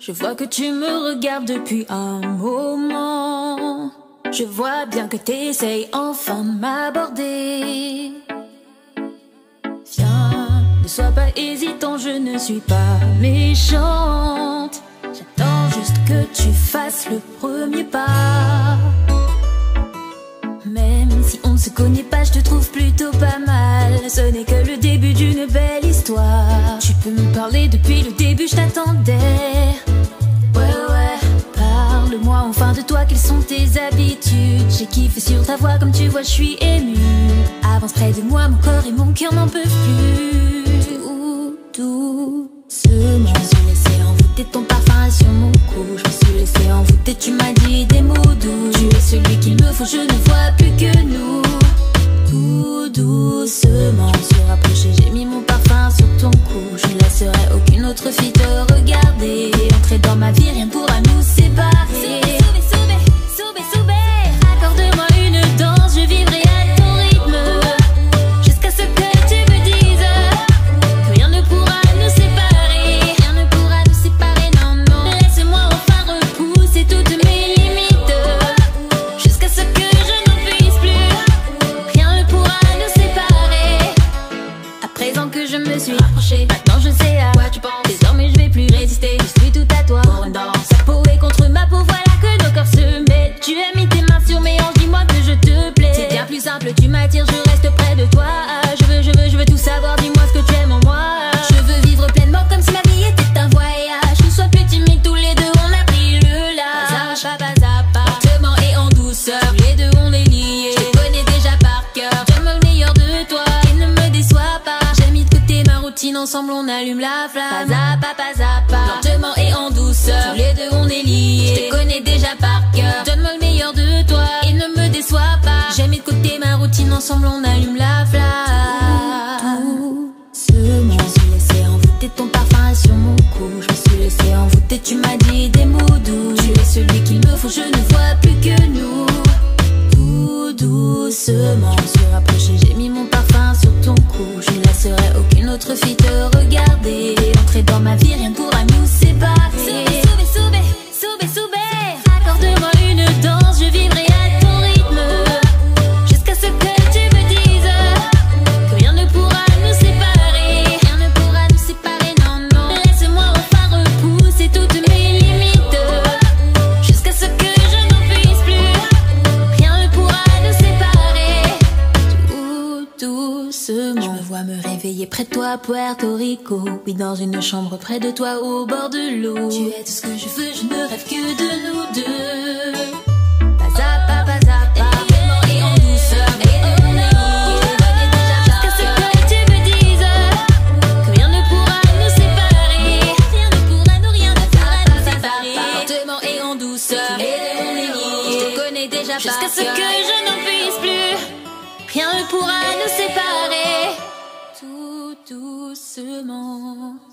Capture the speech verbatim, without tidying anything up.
Je vois que tu me regardes depuis un moment. Je vois bien que t'essayes enfin de m'aborder. Viens, ne sois pas hésitant, je ne suis pas méchante. J'attends juste que tu fasses le premier pas. Même si on ne se connaît pas, je te trouve plutôt pas mal. Ce n'est que le début d'une belle histoire. Tu peux me parler depuis le début, je t'attendais. Ouais ouais, parle-moi enfin de toi, quelles sont tes habitudes. J'ai kiffé sur ta voix, comme tu vois je suis émue. Avance près de moi, mon corps et mon cœur n'en peuvent plus. Tout doucement, je me suis laissé envoûter de ton parfum sur mon cou. Je me suis laissé envoûter, tu m'as dit des mots doux. Tu es celui qu'il me faut, je ne vois plus que nous. Tout doucement, je me suis rapproché, j'ai mis mon parfum sur ton cou. Je ne laisserai aucune autre fille te regarder. Entrer dans ma vie, rien ne pourra nous séparer. Soube, soube, soube, soube. Accorde-moi une danse, je vivrai à ton rythme. Jusqu'à ce que tu me dises que rien ne pourra nous séparer. Rien ne pourra nous séparer, non, non. Laisse-moi enfin repousser toutes mes limites. Jusqu'à ce que je n'en puisse plus. Rien ne pourra nous séparer. À présent que je me suis rapprochée, maintenant je sais à quoi tu penses. Désormais je vais plus résister, je suis tout à toi. Pour une danse, sa peau est contre ma peau, voilà que nos corps se mettent. Tu as mis tes mains sur mes hanches, dis-moi que je te plais. C'est bien plus simple, tu m'attires, je reste près de toi. Je veux, je veux, je veux tout savoir, dis-moi ce que tu aimes en moi. Je veux vivre pleinement comme si ma vie était un voyage. Ne sois plus timide, tous les deux on a pris le large. Zapa, zapa, lentement et en douceur, tous les deux on est liés. Je te connais déjà par cœur, j'aime le meilleur de toi et ne me déçois pas. J'ai mis de côté ma routine, ensemble on allume la flamme. Zapa, pas zapa, lentement et en douceur, tous les deux on est liés. Je te connais déjà par cœur, donne-moi le meilleur de toi et ne me déçois pas. J'ai mis de côté ma routine, ensemble on allume la flamme. Doucement, je me suis laissé envoûter de ton parfum sur mon cou. Je me suis laissé envoûter, tu m'as dit des mots doux. Tu es celui qu'il me faut, je ne vois plus que nous. Tout doucement, je me suis rapproché, j'ai mis mon parfum sur ton cou. Je ne laisserai aucune autre fille te regarder. Entrer dans ma vie, rien ne pourra nous séparer. Soube, soube, soube, soube, soube. Accorde-moi une danse, je vivrai à ton rythme. Jusqu'à ce que tu me dises que rien ne pourra nous séparer. Rien ne pourra nous séparer, non, non. Laisse-moi enfin repousser toutes mes limites. Jusqu'à ce que je n'en puisse plus. Rien ne pourra nous séparer. Tout doucement, je me vois me réveiller près de toi à Puerto Rico. Oui, dans une chambre près de toi au bord de l'eau. Tu es tout ce que je veux, je ne rêve que de nous deux. Bazapa, bazapa, lentement et en douceur, et on est liés. Jusqu'à ce que tu me dises que rien ne pourra nous séparer. Rien ne pourra nous, rien ne pourra nous séparer. Lentement et en douceur, et on est liés. Je te connais déjà par cœur. Jusqu'à ce que je n'en puisse plus. Rien ne pourra nous séparer. Tout doucement.